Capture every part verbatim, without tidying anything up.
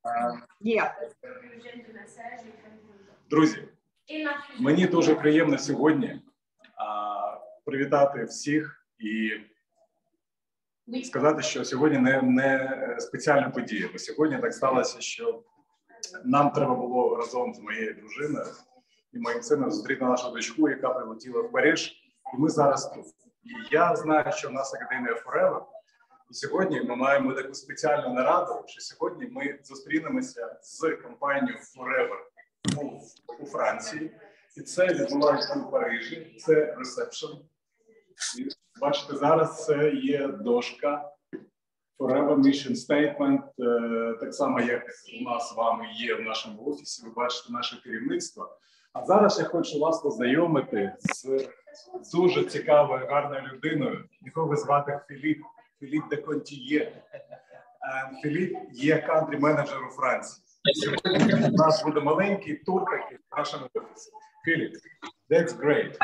Є. Друзі, мені дуже приємно сьогодні а, привітати всіх і сказати, що сьогодні не, не спеціальна подія, бо сьогодні так сталося, що нам треба було разом з моєю дружиною і моїм сином зустріти нашу дочку, яка прилетіла в Париж, і ми зараз тут. І я знаю, що в нас Академія Forever, і сьогодні ми маємо таку спеціальну нараду, що сьогодні ми зустрінемося з компанією Forever у, у Франції, і це відбувається у Парижі, це ресепшн. І бачите, зараз це є дошка Forever Mission Statement, так само, як у нас з вами є в нашому офісі, ви бачите наше керівництво. А зараз я хочу вас познайомити з дуже цікавою, гарною людиною, якого звати Філіп, Філіп де Контіє. Філіп є кантрі-менеджер у Франції. Сьогодні у нас буде маленький тур такий в нашому офісі. Філіп, that's great.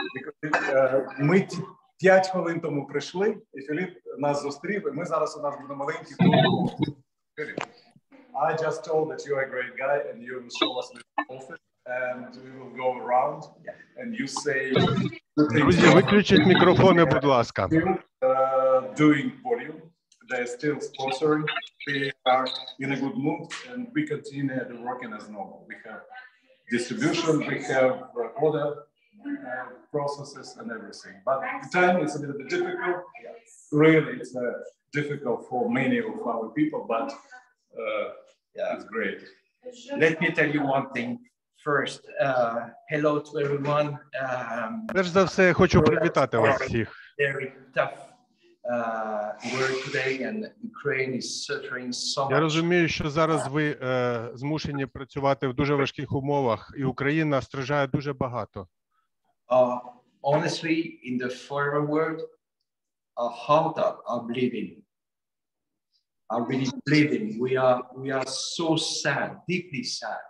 Ми п'ять хвилин тому прийшли, і Філіп нас зустрів, і ми зараз у нас буде маленький тур. Філіп, I just told that you are a great guy and you will show us the office and we will go around and you say... Друзі, виключіть мікрофони, будь ласка. Uh, doing volume, they're still sponsoring, they are in a good mood and we continue the working as normal. We have distribution, we have uh, order uh, processes and everything. But the time is a little bit difficult. Really, it's uh, difficult for many of our people, but uh, yeah, it's great. Let me tell you one thing. First, uh, hello to everyone. Um, Перш за все, я хочу привітати вас всіх. Very tough uh, work today, and Ukraine is suffering so much. Я розумію, що зараз ви е, змушені працювати в дуже важких умовах, і Україна страждає дуже багато. Uh, honestly, in the forever world, our heart are, are bleeding. Are really bleeding. We are we are so sad, deeply sad.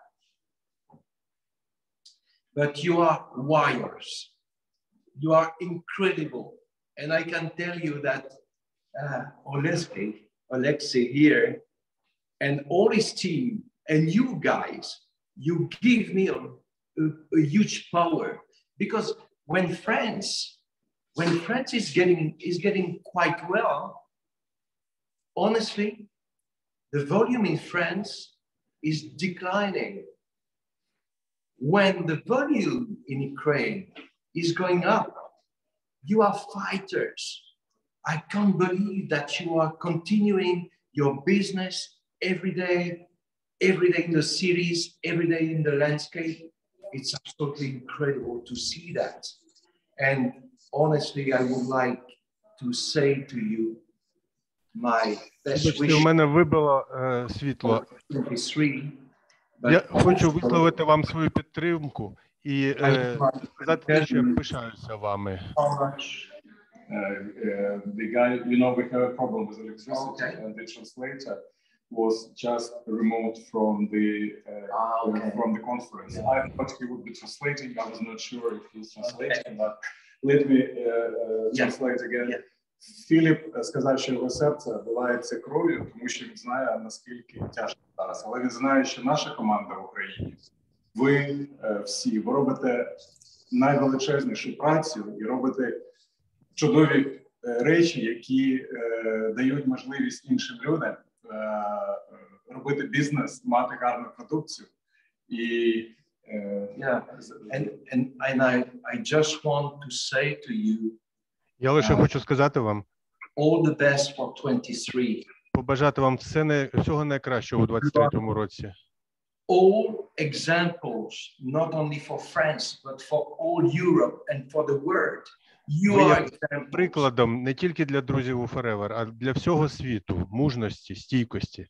But you are warriors. You are incredible. And I can tell you that uh, Alexei, Alexei here, and all his team, and you guys, you give me a, a, a huge power. Because when France, when France is getting, is getting quite well, honestly, the volume in France is declining. When the volume in Ukraine is going up, you are fighters. I can't believe that you are continuing your business every day, every day in the cities, every day in the landscape. It's absolutely incredible to see that. And honestly, I would like to say to you, my best wish у мене вибило е, світло. twenty-three. Я хочу висловити вам свою підтримку і е, сказати, що я пишаюся вами. Uh, uh, the guy, you know, we have a problem with electricity, Okay. and the translator was just removed from the uh, Ah, okay. from the conference. I thought he would be translating. I was not sure if he's translating, but let me uh, uh, Yeah. translate again. Yeah. Філіп сказав, що його серце виливається кров'ю, тому що він знає, наскільки тяжко зараз. Але він знає, що наша команда в Україні, ви е, всі, ви робите найвеличезнішу працю і робите чудові е, речі, які е, дають можливість іншим людям е, робити бізнес, мати гарну продукцію. І е, Yeah, and and and I I just want to say to you, Я лише хочу сказати вам, all the best for twenty-three. побажати вам все не, всього найкращого у двадцять третьому році. All examples, not only for France, but for all Europe and for the world. You Ви are є examples. прикладом не тільки для друзів у Forever, а для всього світу, мужності, стійкості.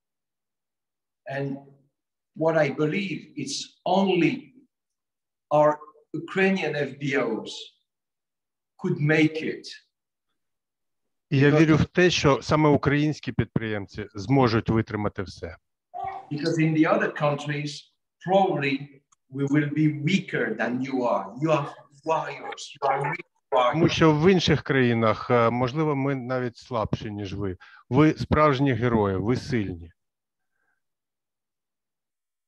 And what I believe it's only our Ukrainian F B Os could make it. І я вірю в те, що саме українські підприємці зможуть витримати все. Because in the other countries, probably we will be weaker than you are. You are warriors. You are real Тому warriors. що в інших країнах, е, можливо, ми навіть слабші, ніж ви. Ви справжні герої, ви сильні.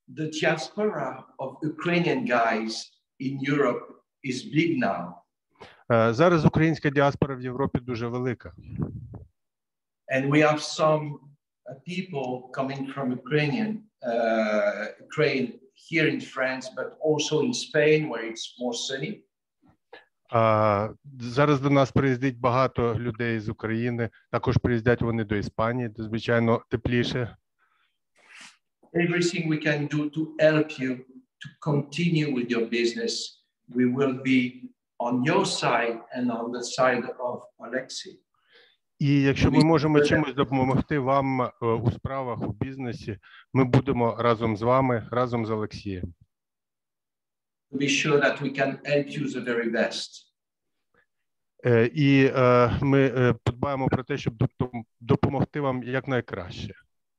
the diaspora of Ukrainian guys in Europe is big now. Е, Зараз українська діаспора в Європі дуже велика. And we have some uh, people coming from Ukrainian, uh, Ukraine here in France, but also in Spain, where it's more sunny. А зараз до нас приїздить багато людей з України. Також приїздять вони до Іспанії, де, звичайно, тепліше. Everything we can do to help you to continue with your business, we will be on your side and on the side of Alexei. І якщо ми можемо чимось допомогти вам е, у справах, у бізнесі, ми будемо разом з вами, разом з Олексієм. To be sure that we can help you the very best. Е, І е, ми е, подбаємо про те, щоб доп- допомогти вам якнайкраще.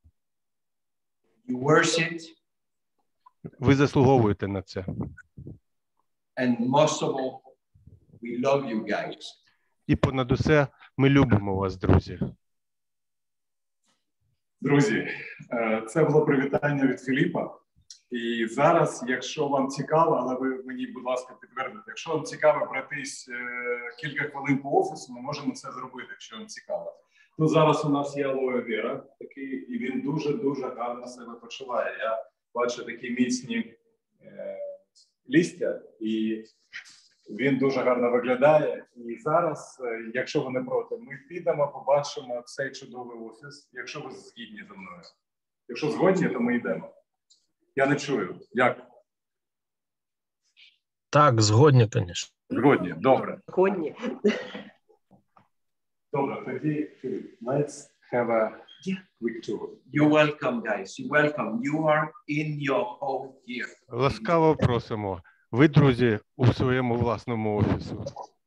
You worth it, Ви заслуговуєте на це. and most of all, we love you guys. І понад усе, ми любимо вас, друзі. Друзі, е, це було привітання від Філіпа. І зараз, якщо вам цікаво, але ви мені, будь ласка, підтвердите, якщо вам цікаво пройтись е, кілька хвилин по офісу, ми можемо це зробити, якщо вам цікаво. Тут зараз у нас є алоє вера, такий, і він дуже-дуже гарно себе почуває. Я бачу такі міцні е, листя, і він дуже гарно виглядає. І зараз, е, якщо ви не проти, ми підемо, побачимо цей чудовий офіс, якщо ви згідні зі мною. Якщо згодні, то ми йдемо. Я не чую. Як? Так, згодні, звісно. Згодні. Добре. Згодні. Добре, тоді, Філіп, let's have a quick tour. You're welcome, guys. You're welcome. You are in your home here. Ласкаво просимо. Ви, друзі, у своєму власному офісу.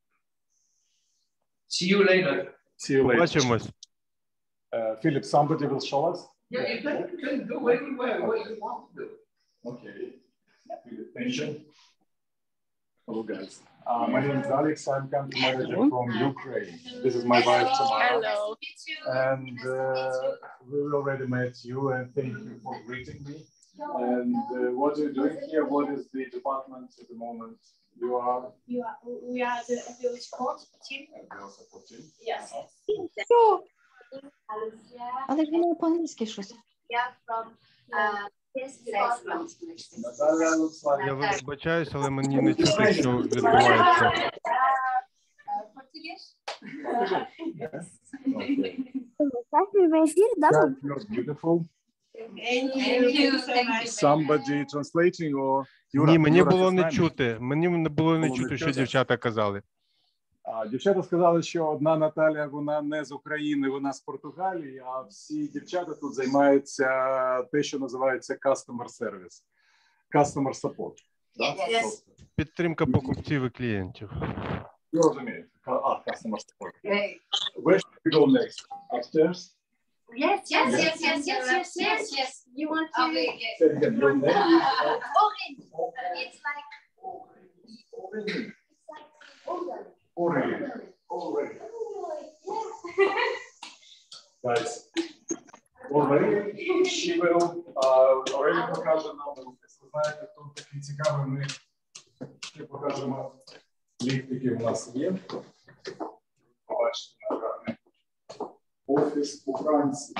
See you later. See you later. Побачимось. Uh, Philip, somebody will show us? Yeah, you can, you can go anywhere what you want to do. Okay. Philip, thank you. Hello, guys. Uh, my name is Alex. I'm country manager from Ukraine. This is my wife, Tamara. Hello. And uh, we already met you, and thank you for greeting me. And uh, what are you doing here? What is the department at the moment? You are You are, we are the the support team. a girl support team. Yes. Але ж воно по-англійськи щось. Yeah, from uh, this department. Natalia looks like Я вибачаюсь, але мені не чути, що відбувається. Uh, Portuguese? that. You're beautiful. Thank you so much. Somebody translating or Ні, мені Юра, було ти з не нами? чути. Мені не було не Було не чути, що чути? дівчата казали. А, дівчата сказали, що одна Наталя, вона не з України, вона з Португалії, а всі дівчата тут займаються те, що називається customer service, customer support. Да? Yes. Тобто, Підтримка покупців і клієнтів. ви розумієте. А, customer support. Where should we go next? Upstairs? Yes, yes, yes, yes, yes, yes, yes, yes. You want to? Okay, yes. Say it again. Your name is Orange. It's like Aurélie. orange. Aurélie. Aurélie. Guys, Aurélie, she will, uh, Aurélie покаже нам офіс. Ви знаєте, тут такий цікавий, ми ще покажемо ліфт, який у нас є. Побачите, гарний офіс у Франції.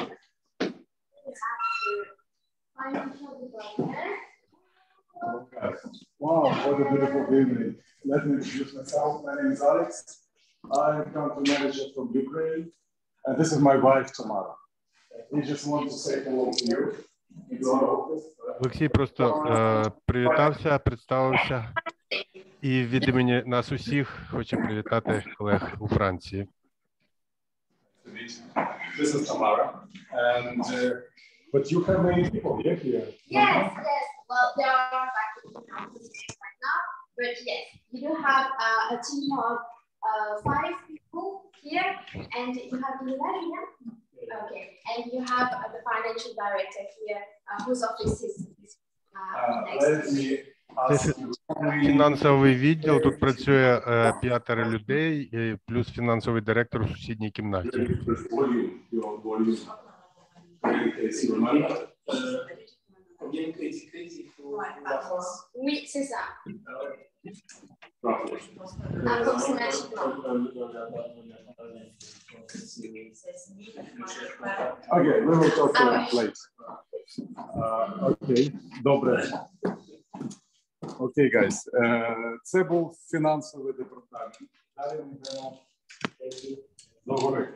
Okay. Wow, what a beautiful evening. Let me introduce myself. My name is Alex. I'm country manager from Ukraine. And this is my wife, Tamara. We just want to say hello to you. To our office. Олексій просто е, привітався, представився і від імені нас усіх хоче привітати колег у Франції. This is Tamara. And, uh, but you have many people here. here. Yes, yes. Well, there are faculty companies right now, but yes, you do have uh, a team of uh, five people here, and you have the yeah? Okay, and you have uh, the financial director here, uh, whose office is uh, Uh, next let to me you. ask you. Фінансовий відділ, тут працює е, п'ятеро людей, і плюс фінансовий директор у сусідній кімнаті. Volume, your volume. In case you remember. Uh, il y a une critique critique pour Ouais, la France. Oui, c'est ça. Okay, we will talk uh, later. Uh, okay, добре. Окей, okay, guys. Uh, це був фінансовий департамент. Далі ми йдемо до гори.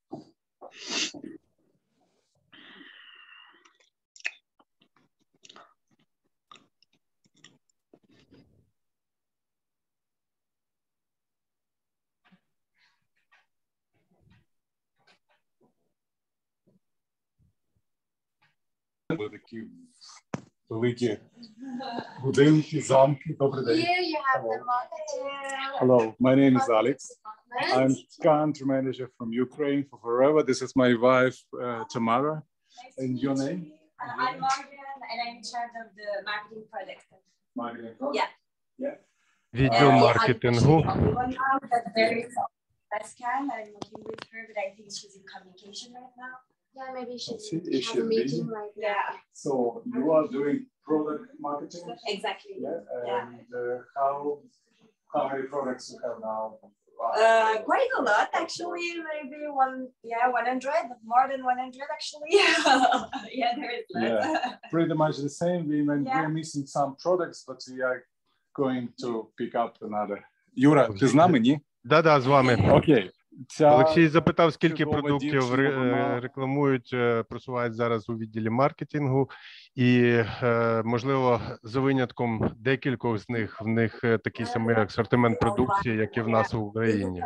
Такі великі будинки, замки. Добрий день. Here you have the marketing. Hello, my name is Alex. I'm country manager from Ukraine for Forever. This is my wife, uh, Tamara. And your name? Uh, I'm Morgan, and I'm in charge of the marketing product. Marketing. Yeah. Yeah. Відділ маркетингу. One now that there is Pascal. I'm working with her, but I think she's in communication right now. Yeah, maybe you should It have should a be. meeting right now. Yeah, So you are doing product marketing? exactly. Yeah. And uh, how how many products you have now? Uh, quite a lot, actually. Maybe one, yeah, one hundred, more than one hundred, actually. Yeah, there is less. Yeah. Pretty much the same. We Yeah. we're missing some products, but we are going to pick up another. Юра, ти з нами, ні? Да-да, з вами. Окей. Ця... Олексій запитав, скільки чудова продуктів дівчина, ре- вона- рекламують, е, просувають зараз у відділі маркетингу, і, е, можливо, за винятком декількох з них, в них е, такий самий асортимент продукції, як і в нас в Україні.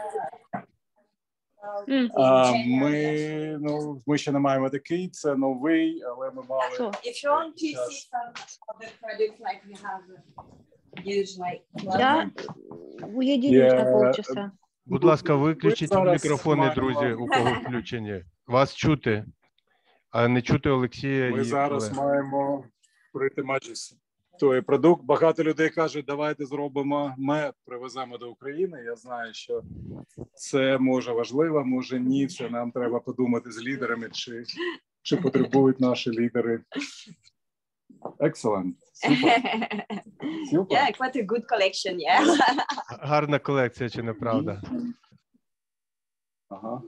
А, ми, ну, ми ще не маємо такий, це новий, але ми мали... Що? If you want to see some of the products, like we have used, like, Я уединюсь на Є- полчаса. Будь ласка, виключіть Ми зараз мікрофони, маємо- друзі, у кого включені. Вас чути, а не чути Олексія. Ми і зараз колег. маємо прийти Маджіс. Той продукт. Багато людей кажуть, давайте зробимо мед, привеземо до України. Я знаю, що це може важливо, може ні. Це нам треба подумати з лідерами, чи, чи потребують наші лідери. Excellent. Супер. Супер. yeah, quite a good collection, yeah. Гарна колекція, чи не правда? Ага.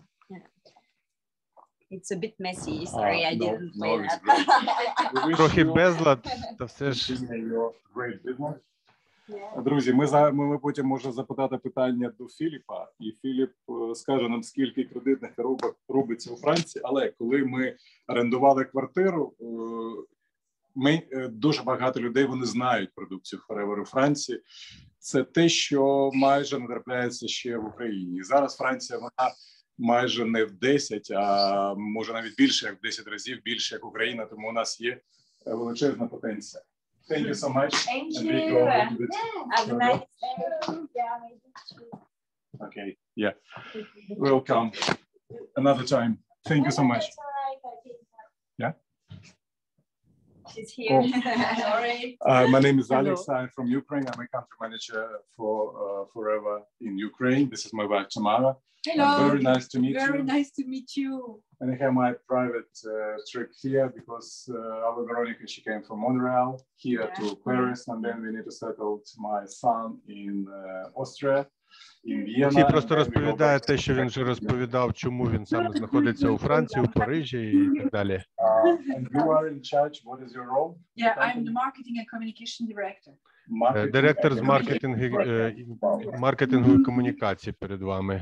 It's a bit messy. Sorry, I no, didn't no, play it's that. We wish Трохи you безлад, та все ж. continue your great business. Yeah. Друзі, ми за ми, ми потім можемо запитати питання до Філіпа, і Філіп е, скаже нам, скільки кредитних коробок робиться у Франції. Але коли ми орендували квартиру, е, ми е, дуже багато людей вони знають продукцію Forever у Франції. Це те, що майже не трапляється ще в Україні. І зараз Франція вона майже не в десять, а може навіть більше, як в десять разів більше, як Україна. Тому у нас є е, величезна потенція. Thank you so much. Thank And we you. go a little bit Have a further. nice day. Yeah, maybe. Okay, yeah. Welcome. Another time. Thank you so much. That's all right, I think that- Yeah. She's here. Oh. Sorry. Uh, my name is Hello. Alex. I'm from Ukraine. I'm a country manager for uh, Forever in Ukraine. This is my wife, Tamara. Hello. And very nice to meet Very you. nice to meet you. And I have my private uh, trip here because uh, our Veronica, she came from Montreal here Yeah. to Paris, and then we need to settle my son in uh, Austria, in Vienna. Олексій and просто then we go розповідає back те, to що він вже розповідав, чому він саме знаходиться у Франції, у Парижі і так далі. Uh, and you are in charge. What is your role? Yeah, I'm the marketing and communication director. Е, Marketing Директор з and маркетингу, е, і- маркетингу і комунікації перед вами.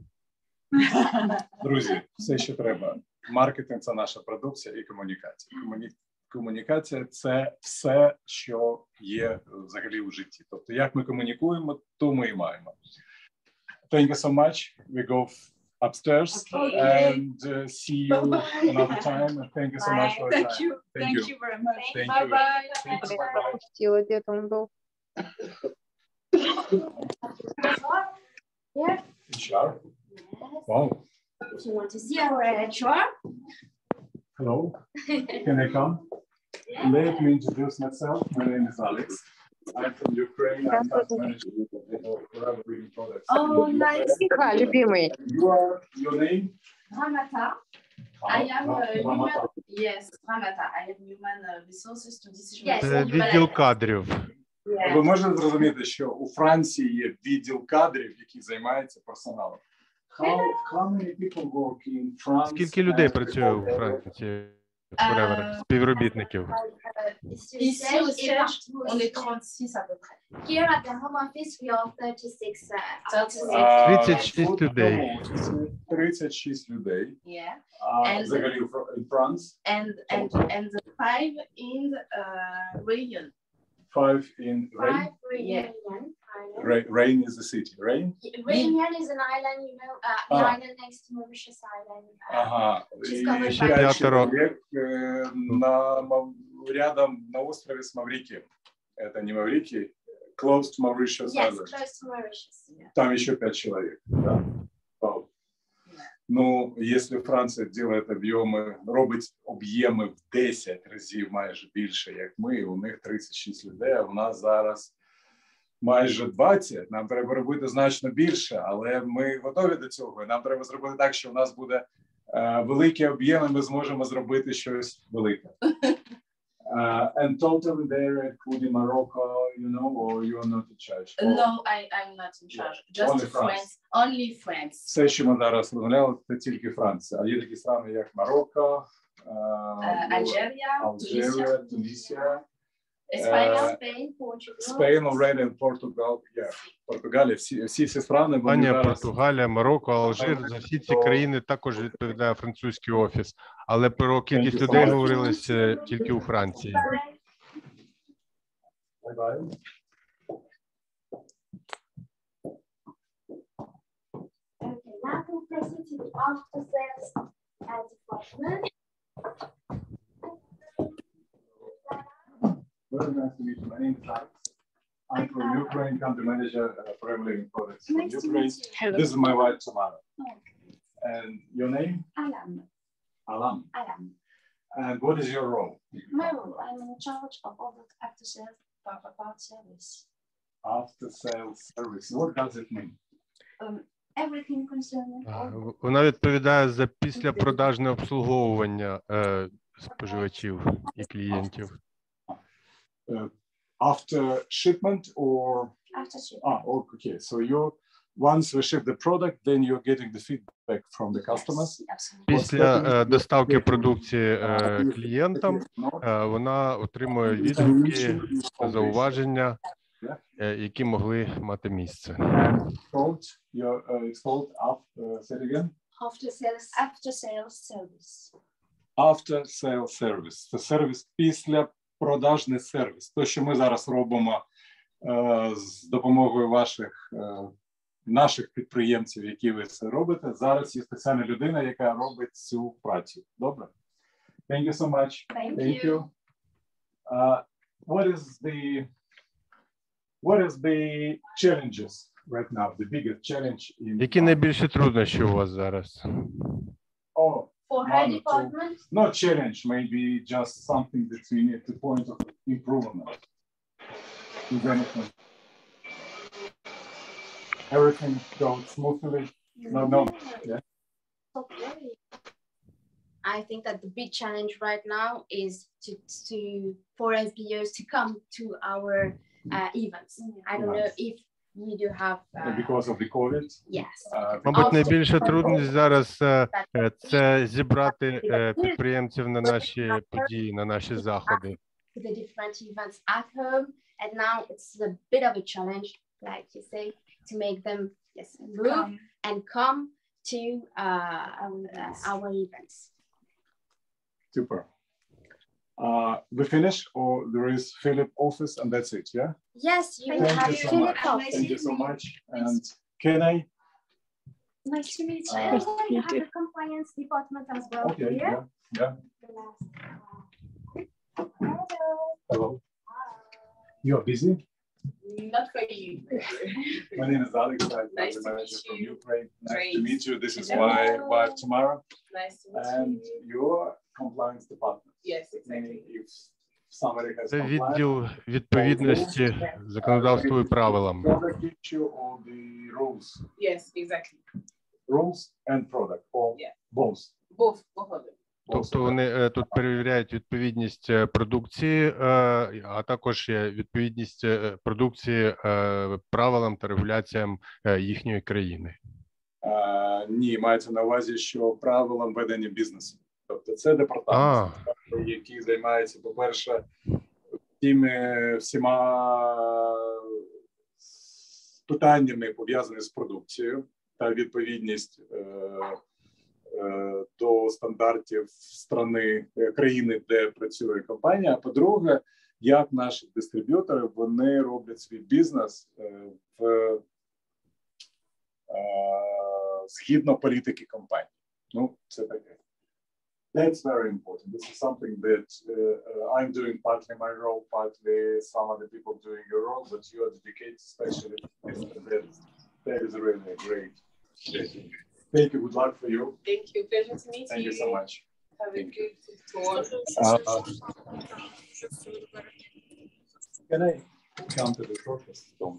Друзі, все, що треба. Маркетинг – це наша продукція і комунікація. Комуні... Комунікація – це все, що є взагалі у житті. Тобто, як ми комунікуємо, то ми і маємо. Thank you so much. We go upstairs Okay. and uh, see you another time. And thank you so much for your Thank time. you. Thank Thank you. you very much. Thank Bye you. bye. Thank you. Bye-bye. Хотіла, де там був. Here. H R? Wow. If you want to see our H R. Hello. Can I come? Let me introduce myself. My name is Alex. I'm from Ukraine. I'm country manager for Forever Green Products. Oh, nice. Ха, любимий. You are your name? Ramata. I am uh, human, Ramata. yes, Ramata. I am human uh, resources to decision Yes. Це making. відділ кадрів. Yeah. Ви можете зрозуміти, що у Франції є відділ кадрів, який займається персоналом. How, how many people work in France? Скільки людей as працює у reporter? Франції? Forever, Е, співробітників. Ici au siège, on est trente-six à peu près. Here at the home office, we are thirty-six. Uh, thirty-six. А, тридцять шість тут людей. в офісі тридцять шість людей. Yeah. А And- взагалі в Фр- in France, And and and the five in uh, region. five in Rain. Five Réunion Island. Ra- Rain is the city, Rain? Réunion is an island, you know, uh, the Ah. island next to Mauritius Island. Uh, Ага. She's І covered ще by- п'ять П'ятеро. чоловік е, на, Мав- рядом на острові з Маврикием. Это не Маврикий, close to Mauritius Yes, Island. close to Mauritius. Там еще пять человек. Да? Вау. Ну, якщо Франція делает об'єми, робить об'єми в десять разів майже більше, як ми, у них тридцять шість людей, а у нас зараз майже двадцять. Нам треба робити значно більше, але ми готові до цього. І нам треба зробити так, що у нас буде е, великі об'єми, ми зможемо зробити щось велике. Uh, and totally there, including Morocco, you know, or you're not in charge? Or- No, I I'm not in charge. Just Only France. France. Only France. Все, що ми зараз розмовляли, це тільки Франція. А є такі країни, як Марокко, е, Uh, Algeria, Алжирія, Tunisia, Тунісія, Espagne. Uh, Spain, Portugal. Spain already and Portugal. Yeah. Португалія, всі, всі ці країни, вони Іспанія, зараз... Португалія, Марокко, Алжир. За всі ці країни також відповідає французький офіс. Але про кількість Thank you so людей much. говорилося тільки у Франції. Bye-bye. Okay, now we'll proceed to the after sales uh, department. Very nice to meet you. My name is Alex. I'm from Ukraine, country manager uh, for Emily Products from Nice to Ukraine. meet you. This is my wife, Tamara. And your name? Alan, Alam. Alan. And what is your role? My role, I'm in charge of all the after sales part, part service. After sales service. What does it mean? Um, everything concerning А, all в- Вона відповідає за післяпродажне обслуговування е, споживачів і клієнтів. Uh, after shipment or after ship. ah okay, so you once we ship the product, then you're getting the feedback from the customers. Yes, absolutely. Після е, доставки продукції е, клієнтам е, вона отримує відгуки, зауваження, е, які могли мати місце. Called your uh, it's called after say it again. After sales. After sales service. After sales service. Це сервіс після продажний сервіс. То, що ми зараз робимо е, з допомогою ваших е, наших підприємців, які ви це робите. Зараз є спеціальна людина, яка робить цю працю. Добре? Thank you so much. Thank, Thank you. you. Uh, what is the what is the challenges right now? The biggest challenge in Які найбільші труднощі у вас зараз? oh, For her one or two. department, Not challenge, maybe just something that we need to point of improvement. Is anything? Everything goes smoothly? No, no. Yeah. I think that the big challenge right now is to, to for S B Os to come to our uh, events. I don't know if you do have. Uh, Because of the COVID? yes. Uh, Мабуть, найбільша трудність зараз е, е, це зібрати е, підприємців на наші події, на наші заходи. To the different events at home, and now it's a bit of a challenge, like you say, to make them yes move Come. and come to uh, uh, our events. Super. Uh, we finish, or there is Philip office, and that's it, yeah? Yes, you Thank have you so Philip much. Office. Thank you so much. And can I? Nice to meet Uh, you. and then you have the compliance department as well Okay, here. yeah, yeah. The last, uh, Hello. Hello. You're busy? Not for you. My name is Alex. I'm Nice the to manager meet from you. Ukraine. Nice Great. to meet you. This is Hello. my wife Tamara, Nice to meet and you. your compliance department. Yes, Meaning exactly. if somebody has Це compliance, відділ відповідності законодавству і правилам. product issue or the rules, Yes, exactly. rules and product, or Yeah. both. Both, both of them. Тобто вони е, тут перевіряють відповідність е, продукції, е, а також є відповідність е, продукції е, правилам та регуляціям е, їхньої країни. А, ні, мається на увазі, що правилам ведення бізнесу. Тобто це департамент, А. який займається, по-перше, тими всіма питаннями, пов'язаними з продукцією та відповідність е, е, до стандартів страни, країни, де працює компанія. А по-друге, як наші дистриб'ютори, вони роблять свій бізнес е, в е, згідно політики компанії. Ну, це таке. That's very important. This is something that uh, I'm doing partly my role, partly some other people doing your role, but you are dedicated especially to this. That, that is really great. Thank you. Good luck for you. Thank you. Pleasure to meet Thank you. you so much. Have Thank a good tour. Uh, can I come to the process, Tom?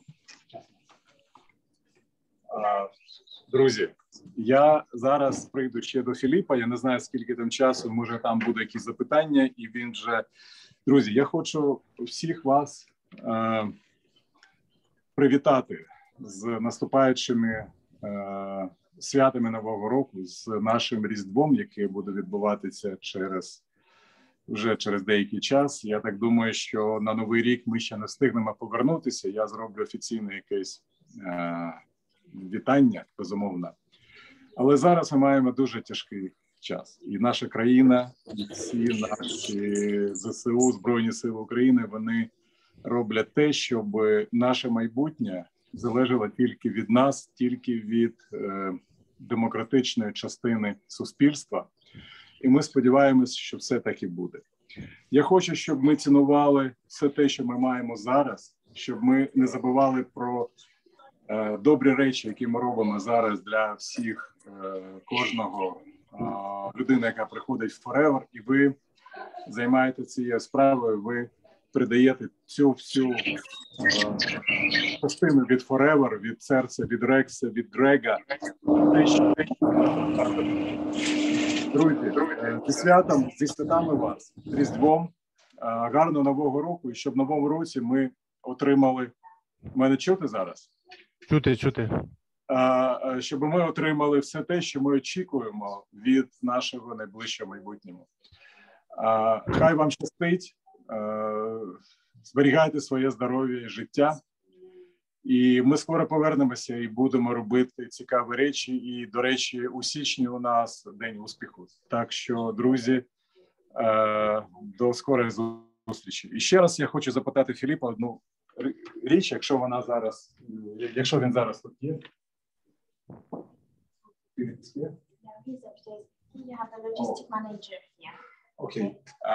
Uh, Друзі, я зараз прийду ще до Філіпа, я не знаю, скільки там часу, може там буде якісь запитання, і він вже... Друзі, я хочу всіх вас е, привітати з наступаючими е, святами Нового року, з нашим Різдвом, яке буде відбуватися через, вже через деякий час. Я так думаю, що на Новий рік ми ще не встигнемо повернутися, я зроблю офіційне якесь... Е, вітання, безумовно. Але зараз ми маємо дуже тяжкий час. І наша країна, і всі наші ЗСУ, Збройні Сили України, вони роблять те, щоб наше майбутнє залежало тільки від нас, тільки від е, демократичної частини суспільства. І ми сподіваємося, що все так і буде. Я хочу, щоб ми цінували все те, що ми маємо зараз, щоб ми не забували про добрі речі, які ми робимо зараз для всіх, кожного людини, яка приходить в Forever, і ви займаєтеся цією справою, ви передаєте цю всю частину від Forever, від серця, від Рекса, від Грега. Друзі, зі святом, зі святами вас, Різдвом, гарного Нового року, і щоб в Новому році ми отримали... Мене чути зараз? Чути, чути. Щоб ми отримали все те, що ми очікуємо від нашого найближчого майбутнього. Хай вам щастить, зберігайте своє здоров'я і життя. І ми скоро повернемося і будемо робити цікаві речі. І, до речі, у січні у нас День успіху. Так що, друзі, до скорої зустрічі. І ще раз я хочу запитати Філіпа одну річ, якщо вона зараз, якщо він зараз тут є. Окей.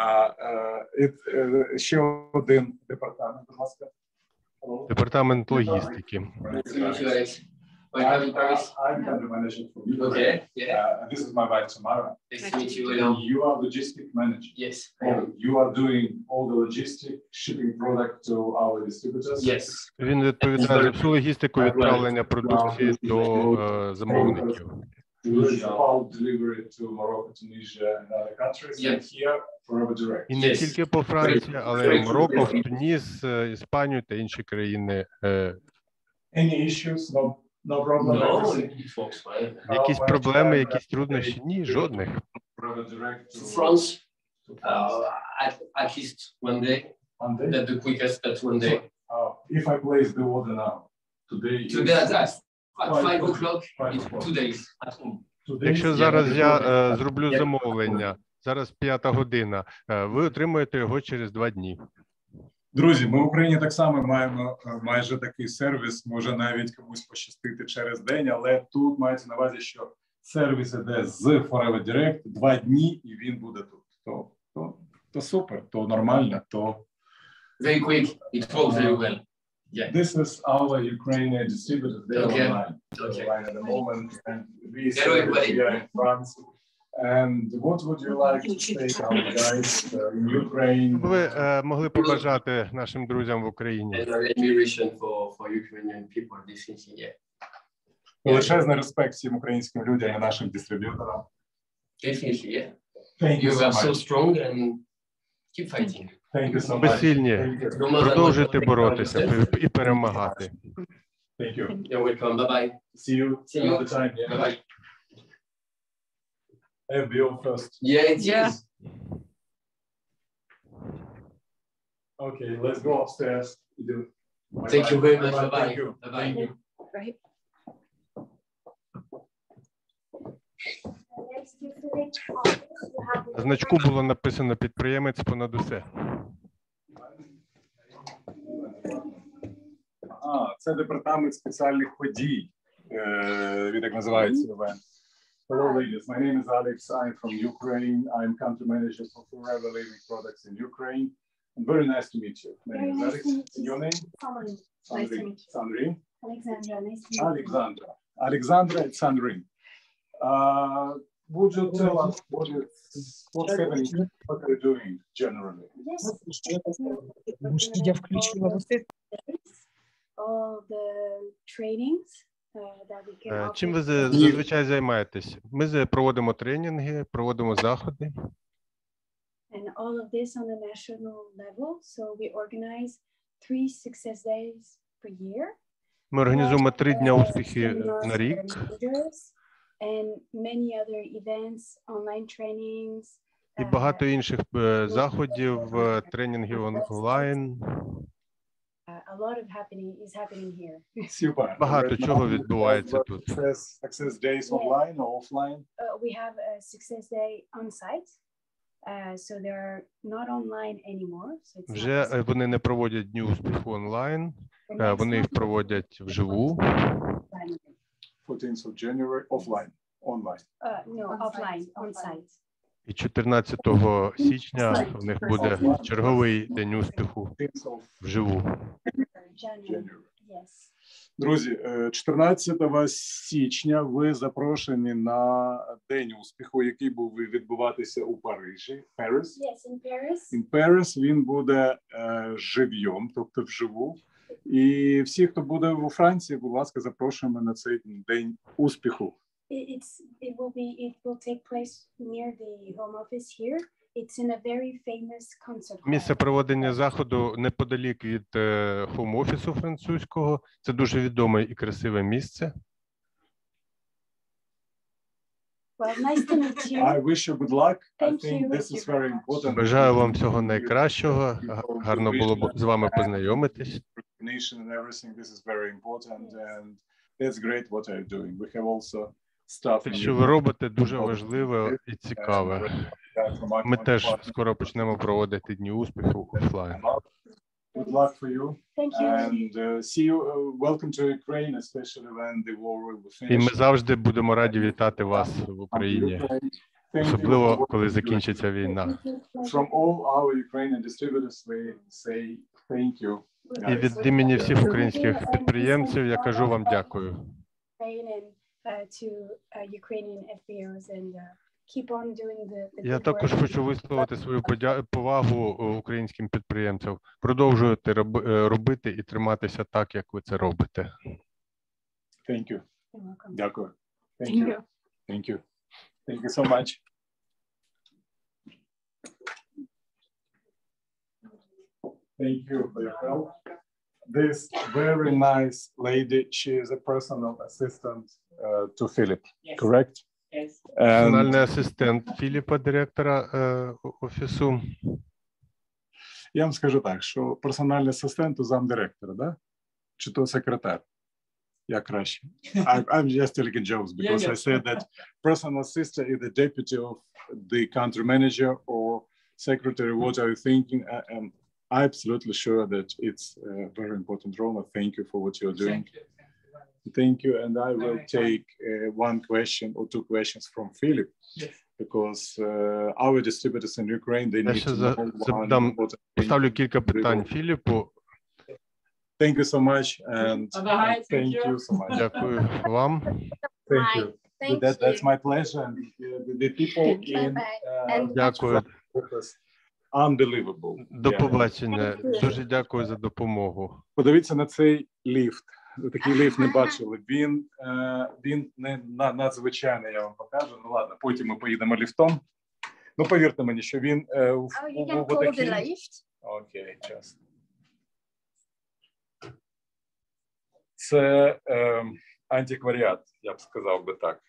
Ще один департамент, будь ласка. Департамент логістики. I'm, uh, I'm country manager for you. Okay, yeah. Uh, this is my wife Tamara. Nice to meet you, William. You are logistic manager. Yes, I Oh, am. you are doing all the logistic shipping product to our distributors. Yes. Він відповідає за всю логістику відправлення продукції до е, замовників. All delivery to Morocco, Tunisia, and other countries. Yeah. And here, Forever Direct. І не Yes. тільки по Франції, але й в Марокко, в Туніс, е, Іспанію та інші країни. Е, Any issues? No, no problem. No, everything? it works fine. Якісь проблеми, якісь труднощі? Ні, жодних. Forever Direct to To France, to France. uh, at, at least one day. One day? That's the quickest, that's one day. Uh, if I place the order now, today. is- Today at that, at Five five o'clock. o'clock, Five it's o'clock. two days at home. Today Якщо is- зараз я е, зроблю замовлення, зараз п'ята година, е, ви отримуєте його через два дні. Друзі, ми в Україні так само маємо е, майже такий сервіс, може навіть комусь пощастити через день, але тут мається на увазі, що сервіс іде з Forever Direct два дні, і він буде тут. То, то, то супер, то нормально, то... Very quick, it works very well. Yeah. This is our Ukrainian distributors, they're Okay. online, Okay. online at the moment, and we Hello, service everybody. here in France. And what would you like to say to our guys uh, in Ukraine? Ви е, могли побажати нашим друзям в Україні? And admiration for, for Ukrainian people this year. Величезний респект всім українським людям і нашим дистриб'юторам. Definitely, yeah. Thank you You so are so much. strong and keep fighting. Thank you so Ви much. сильні. Thank you. No matter Продовжуйте what, боротися yourself. і перемагати. Thank you. You're welcome. Bye-bye. See you See you. another time. Yeah. Bye-bye. F B O first. Yeah, it Yeah. is. Okay, let's go upstairs. You do. Thank you very much. Bye-bye. Bye-bye. Thank you. Bye-bye. Right. Next to Philip office, you have На значку було написано «Підприємець понад усе». А, це департамент спеціальних подій. Е, Він так називається івент. Hello, ladies. My name is Alex. I'm from Ukraine. I'm country manager for Forever Living Products in Ukraine. And very nice to meet you. My name is Very nice Alex. to meet you. Your name? Sandrine. Nice to Sandrine. meet you. Sandrine. Alexandra, nice to meet you. Alexandra. Alexandra and Sandrine. Uh, would you tell us what is what's happening, what are you doing generally? Yes. Я включила вот это. All the trainings uh, that we can Е, offer. Чим ви за- зазвичай займаєтесь? Ми за- проводимо тренінги, проводимо заходи. And all of this on a national level. So we organize three success days per year. Ми організуємо три дня Uh, успіхи seminars на for рік. managers and many other events, online trainings. І uh, багато інших е, заходів, е, тренінгів он- онлайн. uh, a lot of happening is happening here. Super. Багато Right чого now, відбувається uh, тут. Success, success days online or offline? Uh, we have a success day on site. Uh, so they're not online anymore. So it's not Вже the е, same. вони не проводять дні успіху онлайн, The е, next вони їх one is проводять вживу. online. fourteenth of January, offline, online. Uh, no, On offline, site, on offline. site. І чотирнадцятого січня в них буде черговий день успіху fourteenth of вживу. January. January. Yes. Друзі, е, чотирнадцятого січня ви запрошені на День успіху, який був відбуватися у Парижі, Paris. Yes, in Paris. In Paris він буде е, живьом, тобто вживу. І всі, хто буде у Франції, будь ласка, запрошуємо на цей День успіху. It, it's it will be it will take place near the home office here. It's in a very famous concert hall. Місце проведення заходу неподалік від е, хоум-офісу французького. Це дуже відоме і красиве місце. Well, nice to meet you. I wish you good luck. I Thank think you. this is very important. Бажаю вам всього найкращого. Га- Гарно було б з вами познайомитись. Recognition and everything. This is very important, and it's great what you're doing. We have also stuff. Те, in що Ukraine. ви робите, дуже важливе і цікаве. Ми теж скоро почнемо проводити дні успіху офлайн. Good luck for you, Thank you. and uh, see you. Uh, welcome to Ukraine, especially when the war will І ми finish. завжди будемо раді вітати вас в Україні, Thank you особливо for what коли you do. закінчиться війна. From all our Ukrainian distributors, we say thank you. І guys. від імені всіх українських підприємців я кажу вам дякую. Ukraine and uh, to uh, Ukrainian F B Os and uh, keep on doing the, the Я good також work. хочу висловити свою подя- повагу українським підприємцям. Продовжуйте роб- е, робити і триматися так, як ви це робите. Thank you. You're welcome. Дякую. Thank Thank you. you. Thank you. Thank you so much. Thank you for your help. This very nice lady, she is a personal assistant uh, to Philip, Yes. correct? Yes. Персональний And асистент Філіпа, директора е, офісу. я вам скажу так, що персональний асистент у замдиректора, да? Чи то секретар? Я краще. I, I'm just telling jokes because Yeah, I yeah. said that personal assistant is the deputy of the country manager or secretary. What are you thinking? I am absolutely sure that it's a very important role. Thank you for what you're doing. Thank you. Thank you. And I will Very take uh, one question or two questions from Philip Yes. because uh, our distributors in Ukraine, they Я need ще to за- know one задам- important thing. Поставлю кілька питань Філіпу. Thank you so much. And Bye-bye. and thank Thank you you. so much. Дякую вам. Thank Hi. you. Thank That, that's you. my pleasure. And uh, the, the people in Bye-bye. uh, And Дякую. office, unbelievable. До Yeah. побачення. Дуже дякую за допомогу. Подивіться на цей ліфт. ви такий ліфт не бачили. Він, е, він не на, надзвичайний, я вам покажу. Ну ладно, потім ми поїдемо ліфтом. Ну, повірте мені, що він е, в, Oh, you в, can в call the отакій... lift. Окей, час. Це е, антикваріат, я б сказав би так.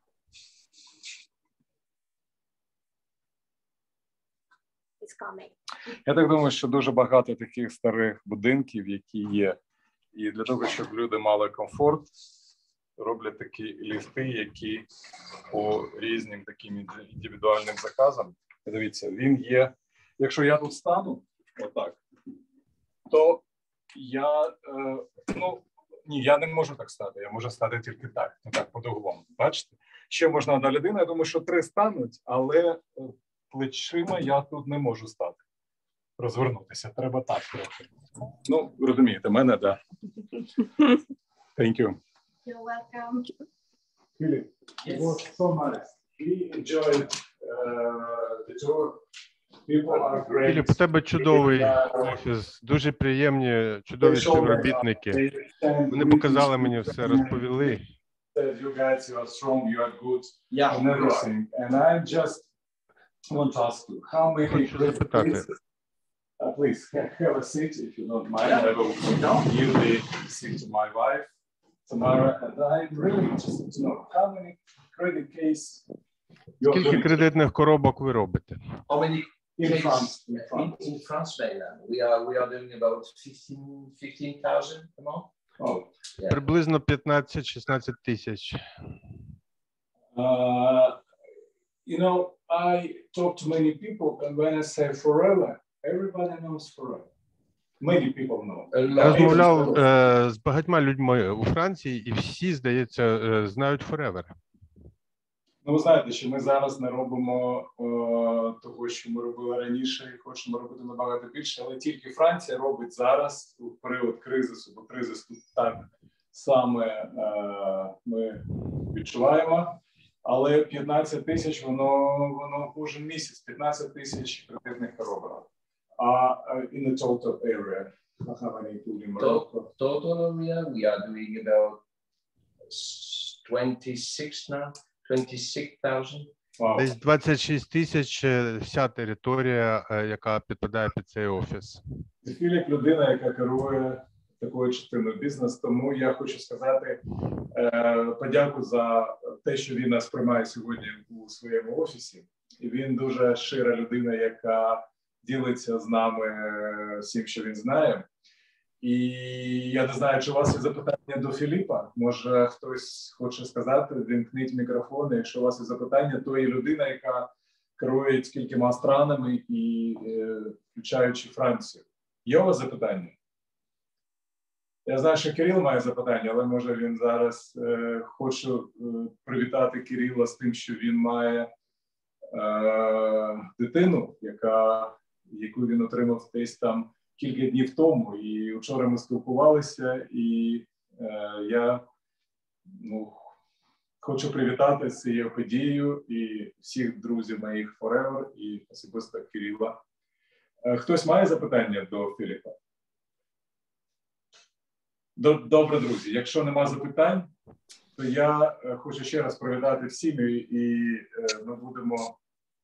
It's coming. Я так думаю, що дуже багато таких старих будинків, які є. І для того, щоб люди мали комфорт, роблять такі ліфти, які по різним таким індивідуальним заказам. Дивіться, він є. Якщо я тут стану, отак, то я, е, ну, ні, я не можу так стати, я можу стати тільки так, ну так, по-другому. Бачите? Ще можна одна людина, я думаю, що три стануть, але плечима я тут не можу стати. Розвернутися, треба так трохи. Ну, розумієте, мене, да. Thank you. You're welcome. Philip, it was so nice. We enjoyed uh, the tour. People are great. Філіп, у тебе чудовий офіс, дуже приємні, чудові співробітники. Вони показали мені все, розповіли. You guys, you are strong, you are good, Yeah. and everything. And I just want to ask you, how many Хочу запитати. places? Uh, please have a seat if you don't mind. I will give the seat to my wife, Tamara, and I'm really interested to know how many credit case you're Скільки doing кредитних коробок ви робите? How many in cases? France. In In, France. in France mainland, we are we are doing about fifteen thousand a month. Oh. Yeah. Приблизно п'ятнадцять-шістнадцять тисяч. Uh, you know, I talk to many people, and when I say forever, everybody knows forever. Many people know. A Я lot. розмовляв е, з багатьма людьми у Франції, і всі, здається, е, знають Forever. Ну, ви знаєте, що ми зараз не робимо е, того, що ми робили раніше, і хочемо робити набагато більше, але тільки Франція робить зараз, у період кризису, бо кризис тут так саме е, ми відчуваємо, але п'ятнадцять тисяч, воно, воно кожен місяць, п'ятнадцять тисяч кредитних коробок. А uh, in the total area, how many including Morocco? Total area, we are doing about twenty-six now, twenty-six thousand. Wow. Десь двадцять шість тисяч е, вся територія, е, яка підпадає під цей офіс. Філіп – людина, яка керує такою частиною бізнесу, тому я хочу сказати е, подяку за те, що він нас приймає сьогодні у своєму офісі. І він дуже щира людина, яка ділиться з нами всім, що він знає. І я не знаю, чи у вас є запитання до Філіпа. Може, хтось хоче сказати, вімкніть мікрофон. Якщо у вас є запитання, то є людина, яка керує кількома странами, і е, включаючи Францію. Є у вас запитання? Я знаю, що Кирил має запитання, але може він зараз е, хоче е, привітати Кирила з тим, що він має е, дитину, яка яку він отримав десь там кілька днів тому. І вчора ми спілкувалися, і е, я ну, хочу привітати з цією подією і всіх друзів моїх Forever, і особисто Кирила. Е, хтось має запитання до Філіпа? Добре, друзі. Якщо нема запитань, то я е, хочу ще раз привітати всім, і, і е, ми будемо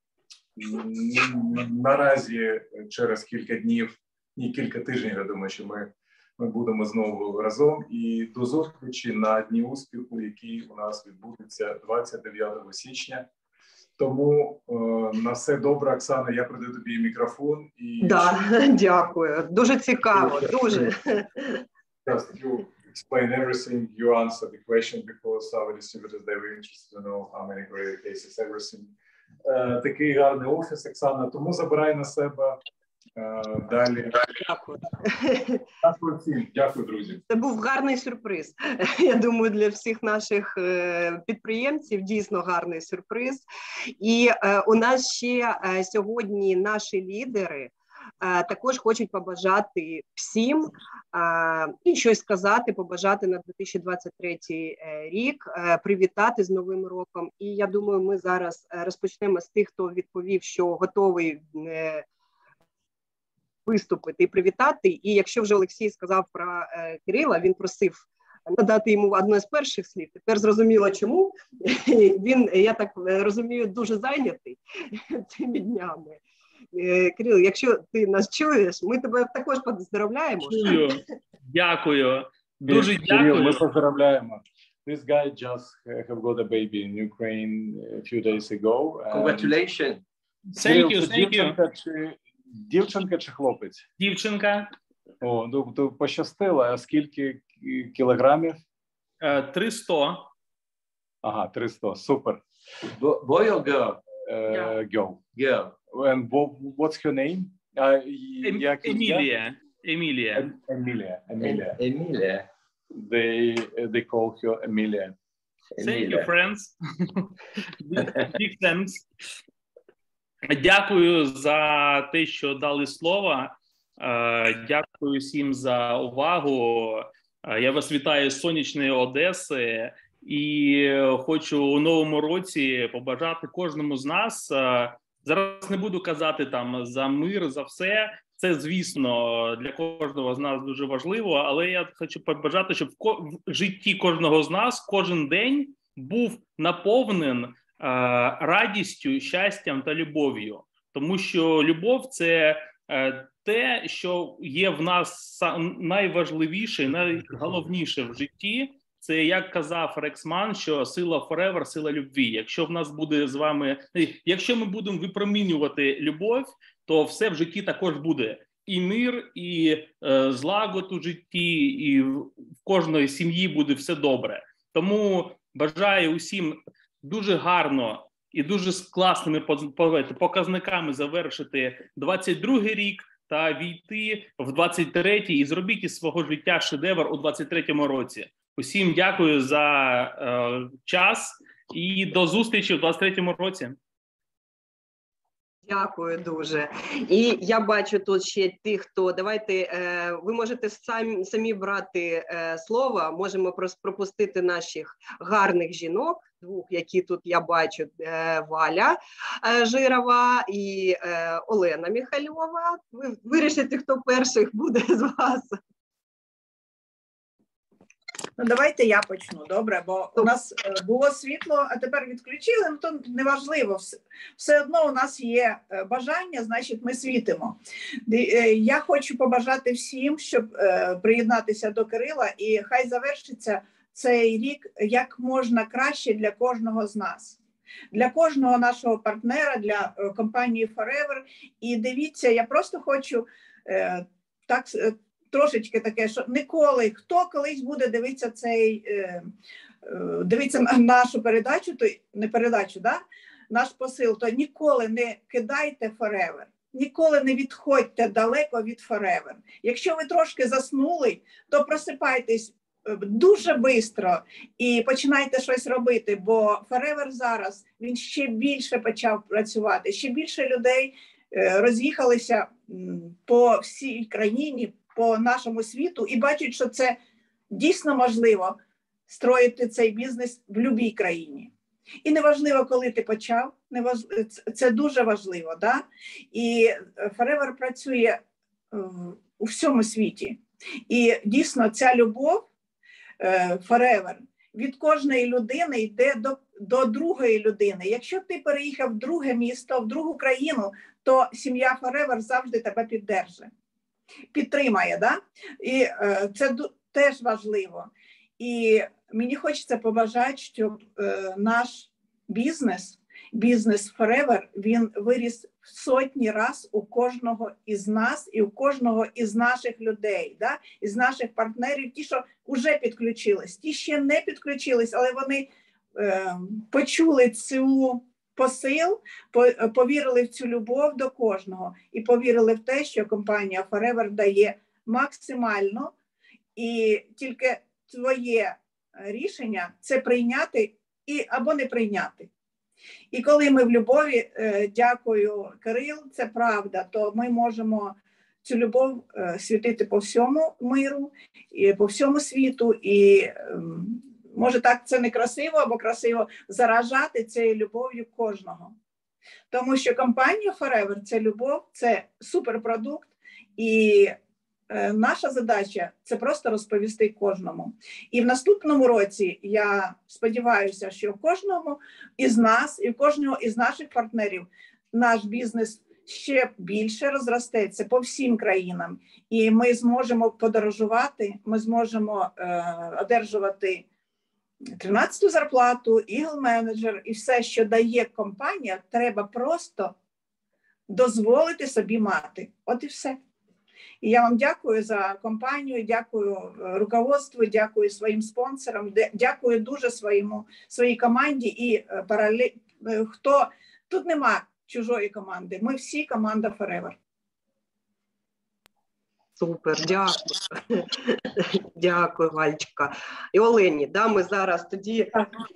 наразі через кілька днів, ні, кілька тижнів, я думаю, що ми, ми будемо знову разом. І до зустрічі на Дні успіху, який у нас відбудеться двадцять дев'ятого січня. Тому е, на все добре, Оксана, я передаю тобі мікрофон. І... Да, дякую. Дуже цікаво, дуже. Just you explain everything, you answer the question because our distributors, they were interested to know how many great cases, everything. Uh, такий гарний офіс, Оксана, тому забирай на себе uh, далі. Дякую. Дякую всім. Дякую, друзі. Це був гарний сюрприз. Я думаю, для всіх наших підприємців дійсно гарний сюрприз. І uh, у нас ще uh, сьогодні наші лідери також хочуть побажати всім і щось сказати, побажати на дві тисячі двадцять третій рік, привітати з Новим роком. І я думаю, ми зараз розпочнемо з тих, хто відповів, що готовий виступити і привітати. І якщо вже Олексій сказав про Кирила, він просив надати йому одне з перших слів. Тепер зрозуміло, чому. Він, я так розумію, дуже зайнятий цими днями. Кирил, якщо ти нас чуєш, ми тебе також поздравляємо. Чую. Дякую. Дуже дякую. Кирил, ми поздравляємо. This guy just have got a baby in Ukraine a few days ago. Congratulations. Thank you, thank you. Дівчинка чи, дівчинка чи хлопець? Дівчинка. О, ну, то пощастило. А скільки кілограмів? триста. Ага, триста. Супер. Boy or girl? Uh, girl. Girl. And what's her name? Uh, як Емілія. Емілія. Емілія. Емілія. Емілія. They, they call her Emilia. Thank you, friends. Big thanks. Дякую за те, що дали слово. Дякую всім за увагу. Я вас вітаю з сонячної Одеси і хочу у новому році побажати кожному з нас. Зараз не буду казати там за мир, за все. Це, звісно, для кожного з нас дуже важливо, але я хочу побажати, щоб в житті кожного з нас кожен день був наповнен радістю, щастям та любов'ю. Тому що любов – це те, що є в нас найважливіше, найголовніше в житті. Це, як казав Рексман, що сила forever – сила любві. Якщо в нас буде з вами, якщо ми будемо випромінювати любов, то все в житті також буде. І мир, і е, злагод у житті, і в, в кожної сім'ї буде все добре. Тому бажаю усім дуже гарно і дуже з класними показниками завершити двадцять другий рік та війти в двадцять третій і зробіть із свого життя шедевр у двадцять третьому році. Усім дякую за е, час і до зустрічі в двадцять третьому році. Дякую дуже. І я бачу тут ще тих, хто, давайте, е, ви можете самі, самі брати е, слово, можемо пропустити наших гарних жінок, двох, які тут я бачу, е, Валя е, Жирова і е, Олена Михайлова. Ви вирішите, хто перших буде з вас. Ну, давайте я почну, добре, бо у нас було світло, а тепер відключили, ну то неважливо, все, все одно у нас є бажання, значить ми світимо. Я хочу побажати всім, щоб е, приєднатися до Кирила, і хай завершиться цей рік як можна краще для кожного з нас. Для кожного нашого партнера, для е, компанії Forever. І дивіться, я просто хочу е, так... трошечки таке, що ніколи, хто колись буде дивитися цей, е, е, дивитися нашу передачу, то не передачу, да? Наш посил, то ніколи не кидайте Forever, ніколи не відходьте далеко від Forever. Якщо ви трошки заснули, то просипайтесь дуже швидко і починайте щось робити, бо Forever зараз, він ще більше почав працювати, ще більше людей е, роз'їхалися по всій країні, по нашому світу і бачать, що це дійсно можливо строїти цей бізнес в будь-якій країні. І неважливо, коли ти почав, неважливо, це дуже важливо. Да? І Forever працює у всьому світі. І дійсно ця любов Forever від кожної людини йде до, до другої людини. Якщо ти переїхав в друге місто, в другу країну, то сім'я Forever завжди тебе підтримує. Підтримає, да? І е, це теж важливо. І мені хочеться побажати, щоб е, наш бізнес, бізнес Forever, він виріс в сотні раз у кожного із нас і у кожного із наших людей, да? Із наших партнерів, ті, що вже підключились, ті ще не підключились, але вони е, почули цю посил, повірили в цю любов до кожного і повірили в те, що компанія Forever дає максимально, і тільки твоє рішення – це прийняти і, або не прийняти. І коли ми в любові, дякую, Кирил, це правда, то ми можемо цю любов світити по всьому миру, і по всьому світу, і може так це не красиво, або красиво заражати цією любов'ю кожного. Тому що компанія Forever – це любов, це суперпродукт, і е, наша задача – це просто розповісти кожному. І в наступному році я сподіваюся, що в кожному із нас і в кожного із наших партнерів наш бізнес ще більше розростеться по всім країнам. І ми зможемо подорожувати, ми зможемо е, одержувати тринадцяту зарплату, Eagle-менеджер і все, що дає компанія, треба просто дозволити собі мати. От і все. І я вам дякую за компанію, дякую руководству, дякую своїм спонсорам, дякую дуже своєму, своїй команді і паралель... хто... Тут нема чужої команди, ми всі команда Forever. Супер, дякую. Дякую, Вальчика. І Олені, да, ми зараз тоді...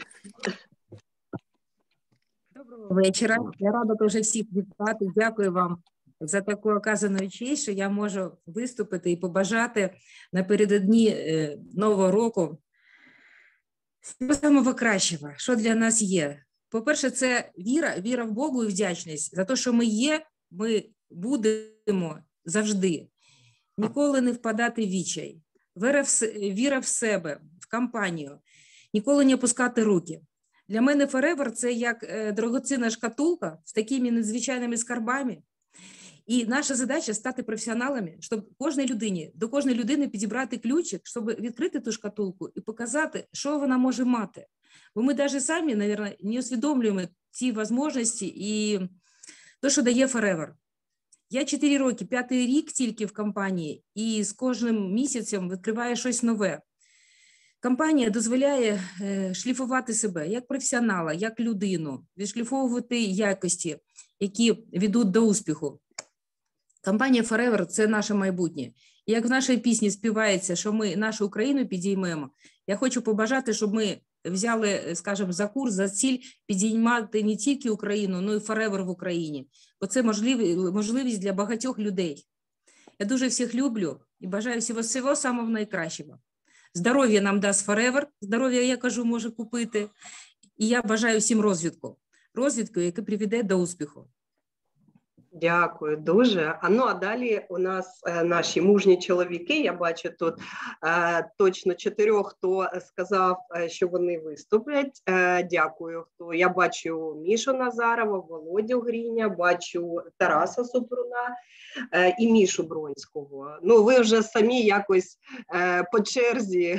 Доброго вечора. Я рада дуже всіх вітати. Дякую вам за таку оказану честь, що я можу виступити і побажати напередодні Нового року всього самого кращого, що для нас є. По-перше, це віра, віра в Богу і вдячність за те, що ми є, ми будемо завжди. Ніколи не впадати в відчай, віра в, віра в себе, в компанію, ніколи не опускати руки. Для мене Forever – це як е, дорогоцінна шкатулка з такими надзвичайними скарбами. І наша задача – стати професіоналами, щоб кожній людині, до кожної людини підібрати ключик, щоб відкрити ту шкатулку і показати, що вона може мати. Бо ми навіть самі, мабуть, не усвідомлюємо ці можливості і те, що дає Forever. Я чотири роки, п'ятий рік тільки в компанії, і з кожним місяцем відкриваю щось нове. Компанія дозволяє шліфувати себе як професіонала, як людину, відшліфовувати якості, які ведуть до успіху. Компанія Forever – це наше майбутнє. І як в нашій пісні співається, що ми нашу Україну підіймемо, я хочу побажати, щоб ми взяли, скажімо, за курс, за ціль підіймати не тільки Україну, але й Forever в Україні. Бо це можливість для багатьох людей. Я дуже всіх люблю і бажаю всього, всього самого найкращого. Здоров'я нам дасть Forever, здоров'я, я кажу, може купити. І я бажаю всім розвитку. Розвитку, який приведе до успіху. Дякую дуже. А ну, а далі у нас е, наші мужні чоловіки. Я бачу тут е, точно чотирьох, хто сказав, е, що вони виступлять. Е, дякую. Хто Я бачу Мішу Назарова, Володю Гріня, бачу Тараса Супруна е, і Мішу Бронського. Ну, ви вже самі якось е, по черзі.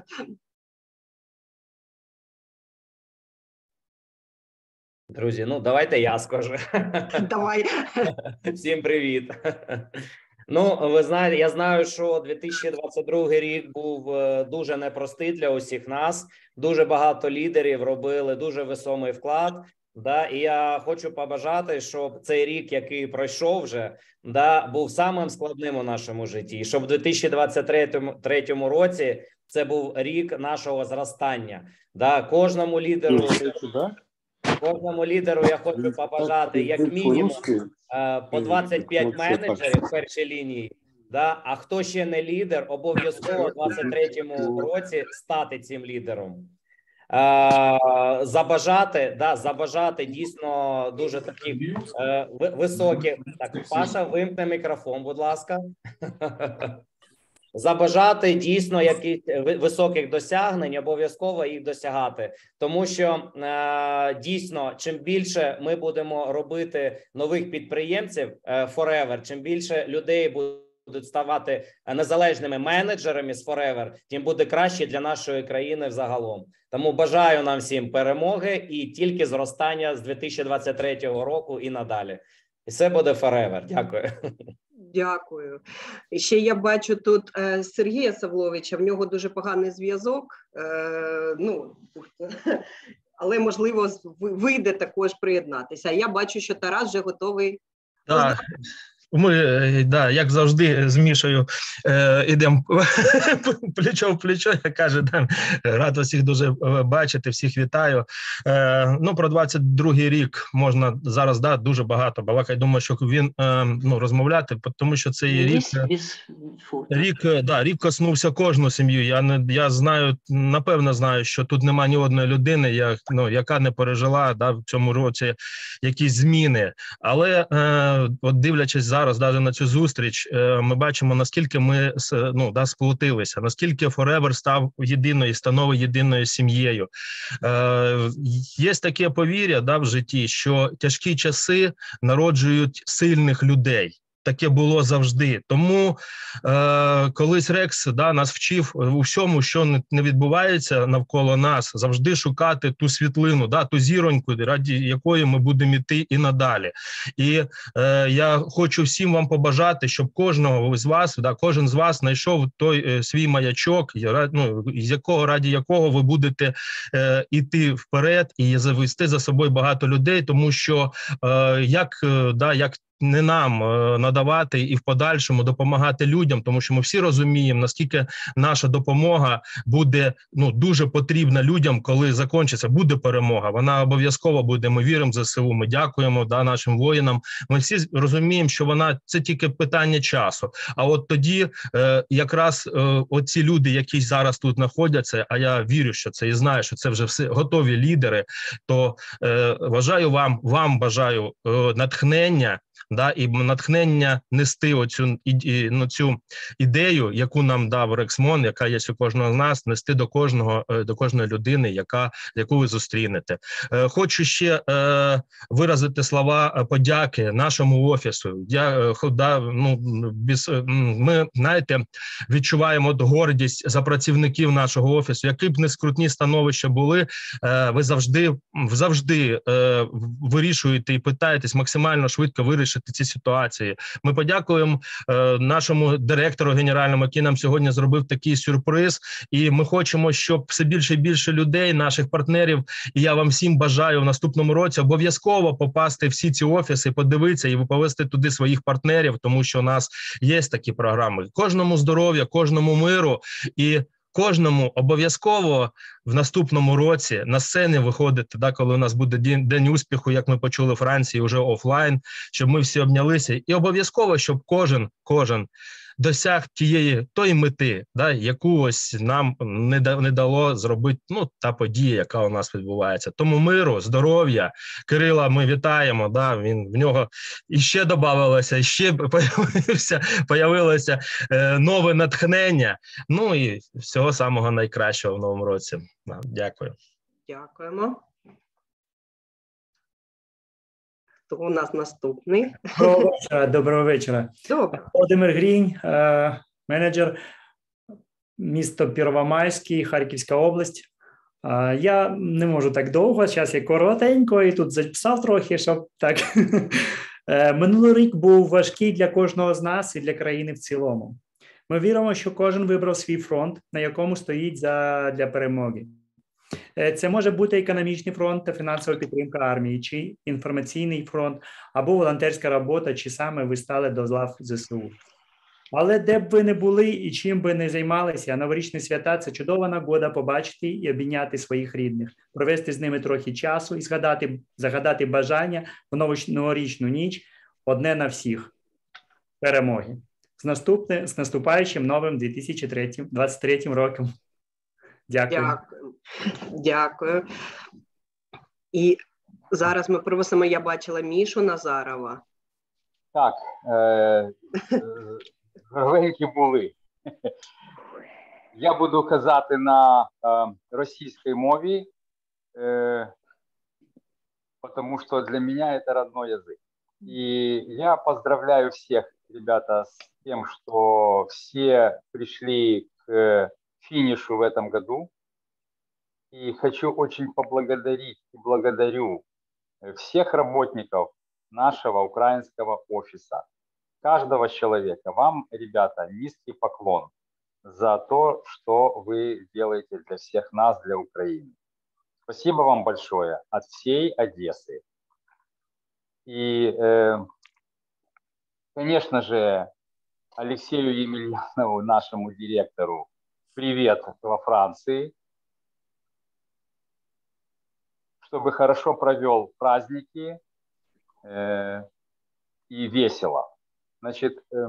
Друзі, ну давайте я скажу. Давай. Всім привіт. Ну, ви знаєте, я знаю, що дві тисячі двадцять другий рік був дуже непростий для усіх нас. Дуже багато лідерів робили дуже високий вклад. Да, і я хочу побажати, щоб цей рік, який пройшов вже, да, був самим складним у нашому житті. І щоб в дві тисячі двадцять третьому році це був рік нашого зростання. Да, кожному лідеру... Кожному лідеру я хочу побажати як мінімум по двадцять п'ять менеджерів в першій лінії, да? А хто ще не лідер, обов'язково в двадцять третьому році стати цим лідером. Забажати, да, забажати дійсно дуже таких високих... Так, Паша, вимкни мікрофон, будь ласка. Забажати дійсно якихось високих досягнень, обов'язково їх досягати. Тому що е, дійсно, чим більше ми будемо робити нових підприємців е, Forever, чим більше людей будуть ставати незалежними менеджерами з Forever, тим буде краще для нашої країни взагалом. Тому бажаю нам всім перемоги і тільки зростання з дві тисячі двадцять третього року і надалі. І все буде Forever. Дякую. Дякую. І ще я бачу тут е, Сергія Савловича, в нього дуже поганий зв'язок, е, ну, але, можливо, вийде також приєднатися. Я бачу, що Тарас вже готовий. Так, ми, да, як завжди, з Мішою е, йдемо плечо в плечо, як каже, да, рад всіх дуже бачити, всіх вітаю. Е, ну, про двадцять другий рік можна зараз, да, дуже багато балакати. Думаю, що він, е, ну, розмовляти, тому що цей рік, рік, да, рік коснувся кожну сім'ю. Я, не, я знаю, напевно знаю, що тут немає ні одної людини, як, ну, яка не пережила, да, в цьому році якісь зміни. Але, е, от дивлячись зараз, зараз, навіть на цю зустріч, ми бачимо, наскільки ми ну, да, сплотилися, наскільки Forever став єдиною, становить єдиною сім'єю. Е, є таке повір'я, да, в житті, що тяжкі часи народжують сильних людей. Таке було завжди. Тому е, колись Рекс да, нас вчив у всьому, що не, не відбувається навколо нас, завжди шукати ту світлину, да, ту зіроньку, раді якої ми будемо йти і надалі. І е, я хочу всім вам побажати, щоб кожного з вас, да, кожен з вас знайшов той е, свій маячок, ну, з якого, раді якого ви будете е, йти вперед і завести за собою багато людей, тому що е, як, е, да, як не нам надавати і в подальшому допомагати людям, тому що ми всі розуміємо, наскільки наша допомога буде ну, дуже потрібна людям, коли закінчиться, буде перемога. Вона обов'язково буде, ми віримо в ЗСУ, ми дякуємо да, нашим воїнам. Ми всі розуміємо, що вона це тільки питання часу. А от тоді е, якраз е, оці люди, які зараз тут знаходяться, а я вірю, що це і знаю, що це вже все готові лідери, то е, бажаю вам, вам бажаю е, натхнення, да, і натхнення нести оцю і, ну, цю ідею, яку нам дав Рексмон, яка є у кожного з нас, нести до кожного, до кожної людини, яка, яку ви зустрінете. Е, хочу ще е, виразити слова подяки нашому офісу. Я, е, да, ну, без, ми, знаєте, відчуваємо гордість за працівників нашого офісу. Які б не скрутні становища були, е, ви завжди, завжди е, вирішуєте і питаєтесь максимально швидко вирішити ці ситуації. Ми подякуємо е, нашому директору генеральному, який нам сьогодні зробив такий сюрприз, і ми хочемо, щоб все більше і більше людей, наших партнерів, і я вам всім бажаю в наступному році обов'язково попасти в всі ці офіси, подивитися і повести туди своїх партнерів, тому що у нас є такі програми. Кожному здоров'я, кожному миру і кожному обов'язково в наступному році на сцені виходити, да, коли у нас буде день, день успіху, як ми почули в Франції, вже офлайн, щоб ми всі обнялися. І обов'язково, щоб кожен, кожен досяг тієї, тої мети, да, яку ось нам не, да, не дало зробити ну, та подія, яка у нас відбувається. Тому миру, здоров'я. Кирила ми вітаємо, да, він, в нього іще додавалося, іще появилося, появилося е, нове натхнення. Ну і всього самого найкращого в новому році. Да, дякую. Дякуємо. Хто у нас наступний? Доброго вечора. Доброго вечора. Добре. Володимир Грінь, менеджер, місто Первомайський, Харківська область. Я не можу так довго, зараз я коротенько і тут записав трохи, щоб так. Минулий рік був важкий для кожного з нас і для країни в цілому. Ми віримо, що кожен вибрав свій фронт, на якому стоїть за, для перемоги. Це може бути економічний фронт та фінансова підтримка армії, чи інформаційний фронт, або волонтерська робота, чи саме ви стали до лав ЗСУ. Але де б ви не були і чим би не займалися, новорічні свята – це чудова нагода побачити і обійняти своїх рідних, провести з ними трохи часу і згадати, загадати бажання в новорічну ніч одне на всіх – перемоги. З, наступне, з наступаючим новим дві тисячі двадцять третім роком. Дякую. Дякую. Дякую. І зараз ми просимо, я бачила Мішу Назарова. Так, здоровенькі були. Я буду казати на е, російській мові, е, тому що для мене це родной язик. И я поздравляю всех, ребята, с тем, что все пришли к финишу в этом году. И хочу очень поблагодарить и благодарю всех работников нашего украинского офиса, каждого человека. Вам, ребята, низкий поклон за то, что вы делаете для всех нас, для Украины. Спасибо вам большое от всей Одессы. И, э, конечно же, Алексею Емельянову, нашему директору, привет во Франции, чтобы хорошо провел праздники э, и весело. Значит, э,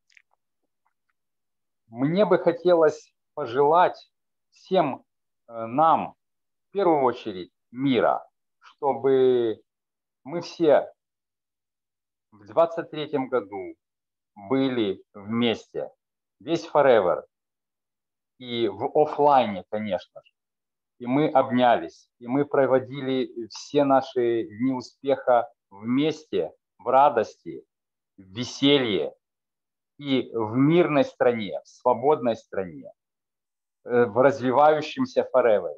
мне бы хотелось пожелать всем э, нам, в первую очередь, мира, чтобы мы все в двадцать третьем году были вместе, весь Forever, и в офлайне, конечно же. И мы обнялись, и мы проводили все наши дни успеха вместе, в радости, в веселье и в мирной стране, в свободной стране, в развивающемся Forever.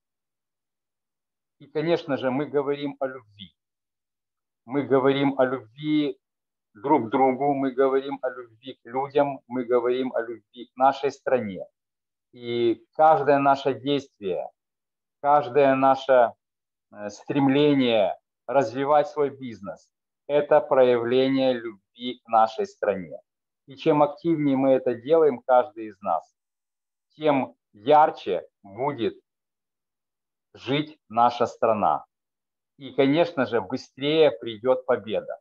И, конечно же, мы говорим о любви. Мы говорим о любви друг к другу, мы говорим о любви к людям, мы говорим о любви к нашей стране. И каждое наше действие, каждое наше стремление развивать свой бизнес – это проявление любви к нашей стране. И чем активнее мы это делаем, каждый из нас, тем ярче будет жить наша страна. И, конечно же, быстрее придет победа.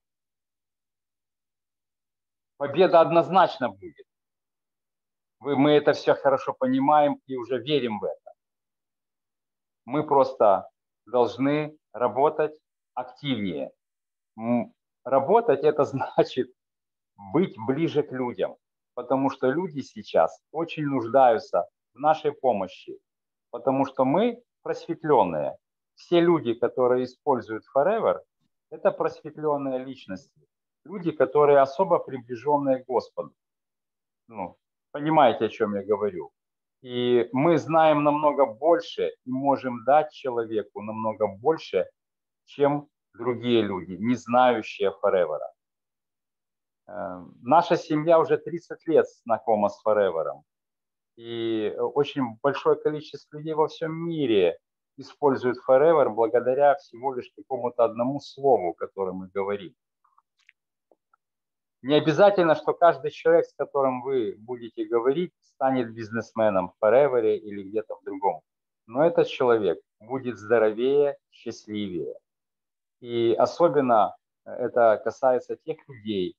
Победа однозначно будет. Мы это все хорошо понимаем и уже верим в это. Мы просто должны работать активнее. Работать – это значит быть ближе к людям, потому что люди сейчас очень нуждаются в нашей помощи, потому что мы просветленные. Все люди, которые используют Forever, это просветленные личности. Люди, которые особо приближенные к Господу. Ну, понимаете, о чем я говорю. И мы знаем намного больше и можем дать человеку намного больше, чем другие люди, не знающие Forever. Наша семья уже тридцать лет знакома с Forever. И очень большое количество людей во всем мире используют Forever благодаря всего лишь какому-то одному слову, которое мы говорим. Не обязательно, что каждый человек, с которым вы будете говорить, станет бизнесменом в Forever или где-то в другом. Но этот человек будет здоровее, счастливее. И особенно это касается тех людей,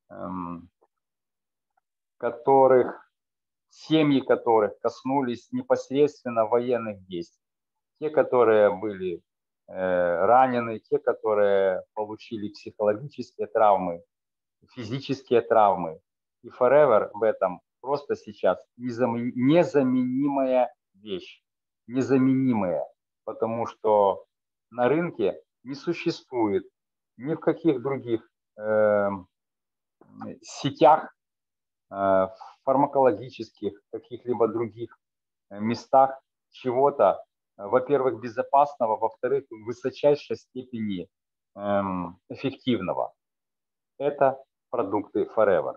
которых, семьи которых коснулись непосредственно военных действий. Те, которые были ранены, те, которые получили психологические травмы, физические травмы. И Forever в этом просто сейчас незаменимая вещь. Незаменимая. Потому что на рынке не существует ни в каких других э, сетях, э, фармакологических, каких-либо других местах чего-то, во-первых, безопасного, во-вторых, в высочайшей степени э, эффективного. Это продукты Forever.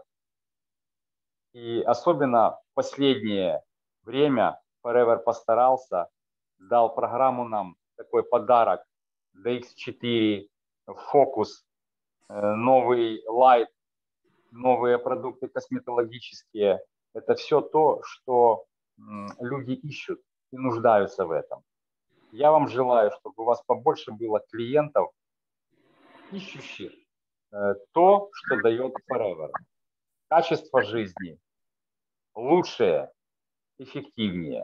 И особенно в последнее время Forever постарался, дал программу нам такой подарок ди икс четыре, Focus, новый Light, новые продукты косметологические. Это все то, что люди ищут и нуждаются в этом. Я вам желаю, чтобы у вас побольше было клиентов, ищущих то, что дает Forever. Качество жизни лучшее, эффективнее.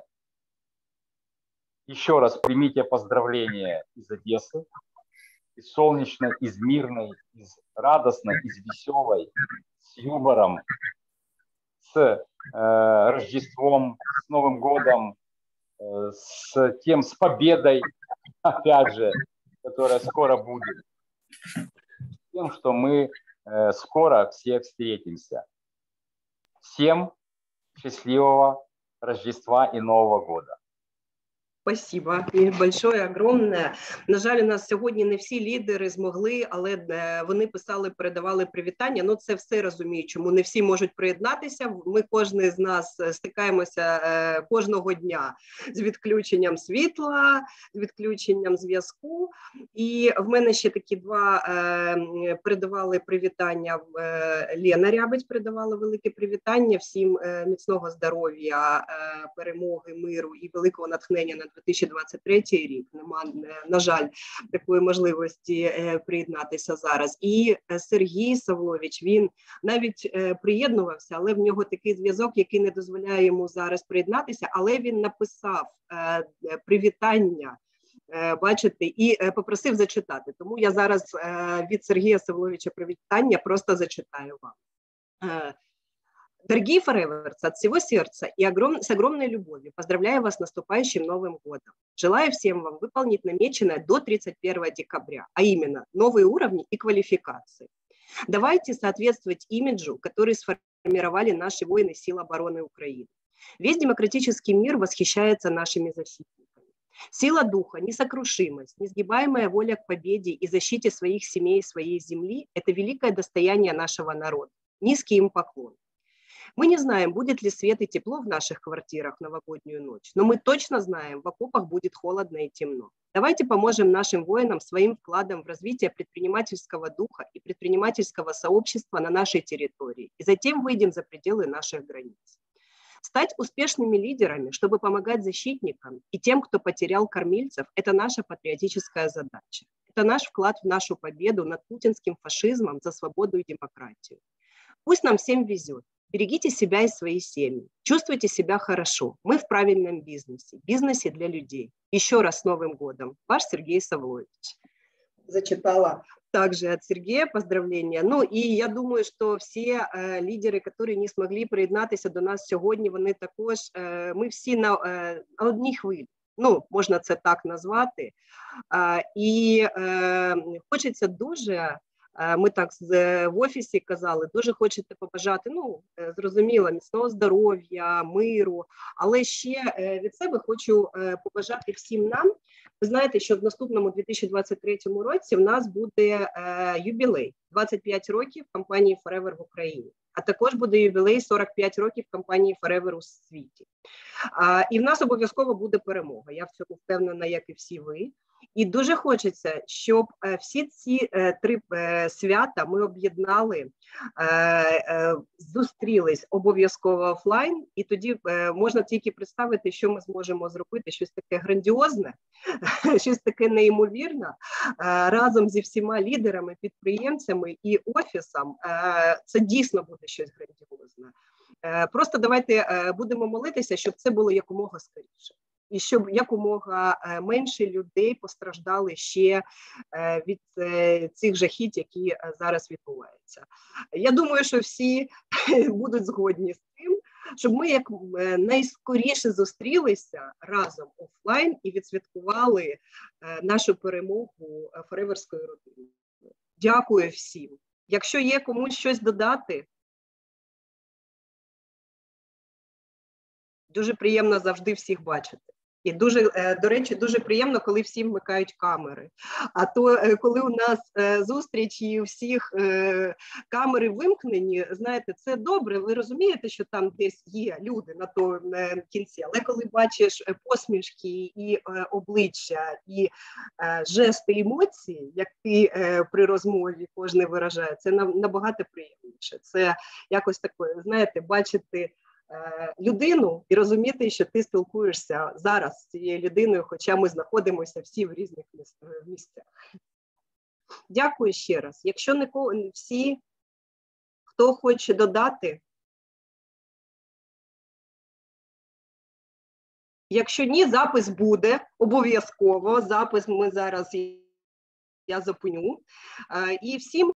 Еще раз примите поздравления из Одессы, из солнечной, из мирной, из радостной, из веселой, с юмором, с э, Рождеством, с Новым годом, э, с тем, с победой, опять же, которая скоро будет. Тем, что мы э, скоро все встретимся. Всем счастливого Рождества и Нового года. Спасибо большое, огромне. На жаль, у нас сьогодні не всі лідери змогли, але вони писали, передавали привітання. Ну, це все розумію, чому не всі можуть приєднатися. Ми, кожен з нас стикаємося кожного дня з відключенням світла, з відключенням зв'язку. І в мене ще такі два передавали привітання. Лена Рябець передавала велике привітання. Всім міцного здоров'я, перемоги, миру і великого натхнення на дві тисячі двадцять третій рік. Нема, на жаль, такої можливості приєднатися зараз. І Сергій Савлович, він навіть приєднувався, але в нього такий зв'язок, який не дозволяє йому зараз приєднатися, але він написав привітання, бачите, і попросив зачитати. Тому я зараз від Сергія Савловича привітання просто зачитаю вам. Дорогие форевers, от всего сердца и огром... с огромной любовью поздравляю вас с наступающим Новым годом. Желаю всем вам выполнить намеченное до тридцать первого декабря, а именно новые уровни и квалификации. Давайте соответствовать имиджу, который сформировали наши воины сил обороны Украины. Весь демократический мир восхищается нашими защитниками. Сила духа, несокрушимость, несгибаемая воля к победе и защите своих семей и своей земли – это великое достояние нашего народа. Низкий им поклон. Мы не знаем, будет ли свет и тепло в наших квартирах в новогоднюю ночь, но мы точно знаем, в окопах будет холодно и темно. Давайте поможем нашим воинам своим вкладом в развитие предпринимательского духа и предпринимательского сообщества на нашей территории, и затем выйдем за пределы наших границ. Стать успешными лидерами, чтобы помогать защитникам и тем, кто потерял кормильцев, это наша патриотическая задача. Это наш вклад в нашу победу над путинским фашизмом за свободу и демократию. Пусть нам всем везет. Берегите себя и свои семьи. Чувствуйте себя хорошо. Мы в правильном бизнесе. Бизнесе для людей. Еще раз с Новым годом. Ваш Сергей Савлович. Зачитала также от Сергея поздравлення. Ну і я думаю, що всі е, лідери, які не змогли приєднатися до нас сьогодні, вони також, е, ми всі на, е, на одній хвилі. Ну, можна це так назвати. Е, і е, хочеться дуже, ми так в офісі казали, дуже хочете побажати, ну, зрозуміло, міцного здоров'я, миру, але ще від себе хочу побажати всім нам. Ви знаєте, що в наступному дві тисячі двадцять третьому році в нас буде юбілей, двадцять п'ять років компанії Forever в Україні, а також буде юбілей сорок п'ять років компанії Forever у світі. І в нас обов'язково буде перемога, я в цьому впевнена, як і всі ви. І дуже хочеться, щоб всі ці три свята ми об'єднали, зустрілись обов'язково офлайн, і тоді можна тільки представити, що ми зможемо зробити, щось таке грандіозне, щось таке неймовірне, разом зі всіма лідерами, підприємцями і офісом. Це дійсно буде щось грандіозне. Просто давайте будемо молитися, щоб це було якомога скоріше. І щоб якомога менше людей постраждали ще від цих жахіть, які зараз відбуваються. Я думаю, що всі будуть згодні з тим, щоб ми як найскоріше зустрілися разом офлайн і відсвяткували нашу перемогу фореверської родини. Дякую всім. Якщо є комусь щось додати, дуже приємно завжди всіх бачити. І дуже, до речі, дуже приємно, коли всі вмикають камери. А то, коли у нас зустріч і у всіх камери вимкнені, знаєте, це добре, ви розумієте, що там десь є люди на тому кінці, але коли бачиш посмішки і обличчя, і жести, емоції, як ти при розмові кожен виражає, це набагато приємніше. Це якось таке, знаєте, бачити людину і розуміти, що ти спілкуєшся зараз з цією людиною, хоча ми знаходимося всі в різних місцях. Дякую ще раз. Якщо не всі, хто хоче додати, якщо ні, запис буде, обов'язково, запис ми зараз я зупиню. І всім